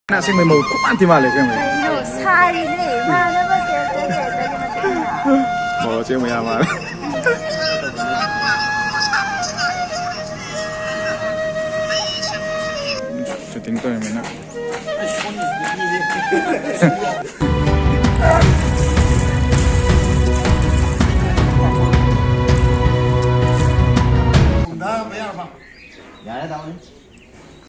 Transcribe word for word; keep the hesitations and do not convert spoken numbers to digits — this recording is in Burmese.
那是因为冇关点嘛嚟，是因为。 有菜呢，妈那么点点点的，你们听啊。 冇，这没有嘛。就顶对面了。